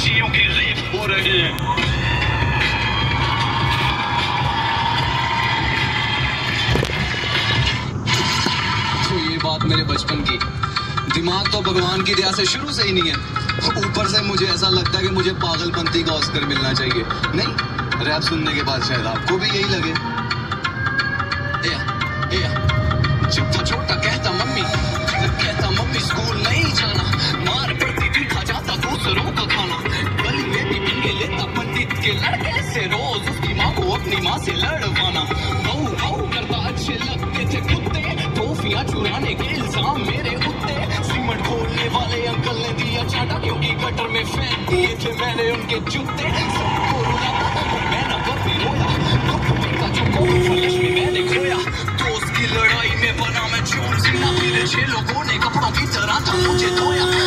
खुशियों की रेफ हो रहे हैं। तो ये बात मेरे बचपन की, दिमाग तो भगवान की दया से शुरू से ही नहीं है, ऊपर से मुझे ऐसा लगता है कि मुझे पागलपंती का ऑस्कर मिलना चाहिए। नहीं, रैप सुनने के बाद शायद आपको भी यही लगे। जब था छोटा कहता मम्मी स्कूल नहीं जाना, मार पड़ती थी खा जाता दूसरों का खाना, गली में भी पंगे लेता पंडित के लड़के से, रोज उसकी माँ को अपनी माँ से लड़वाना, बहू करता अच्छे लगते थे कुत्ते, टॉफियां चुराने के इल्जाम मेरे उत्ते, सीमेंट खोलने वाले अंकल ने दिया चाटा क्योंकि गटर में फेंक दिए थे मैंने उनके जूते, सबको रुलाता था पर मैं ना कभी रोया, का जो फ्लैश में मैंने खोया, दोस्त की लड़ाई में बना मैं चोर, सीना मेरे 6 लोगों ने कपड़ों की तरह था मुझे धोया।